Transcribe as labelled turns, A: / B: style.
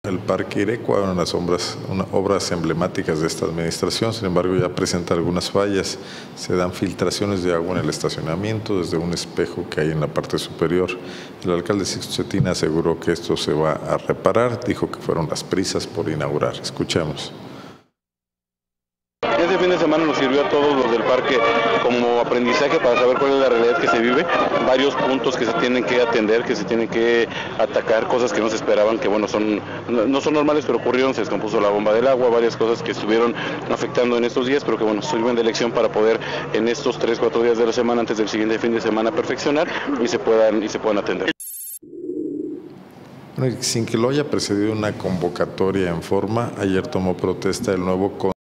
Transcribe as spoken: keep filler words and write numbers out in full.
A: El Parque Irecua, una de las obras, una, obras emblemáticas de esta administración, sin embargo ya presenta algunas fallas. Se dan filtraciones de agua en el estacionamiento desde un espejo que hay en la parte superior. El alcalde Sixto Cetina aseguró que esto se va a reparar, dijo que fueron las prisas por inaugurar. Escuchemos.
B: Este fin de semana nos sirvió a todos los del parque como aprendizaje para saber cuál es la realidad que se vive, varios puntos que se tienen que atender, que se tienen que atacar, cosas que no se esperaban, que bueno, son no son normales, pero ocurrieron, se descompuso la bomba del agua, varias cosas que estuvieron afectando en estos días, pero que bueno, sirven de lección para poder en estos tres, cuatro días de la semana, antes del siguiente fin de semana, perfeccionar y se puedan, y se puedan atender.
A: Sin que lo haya precedido una convocatoria en forma, ayer tomó protesta el nuevo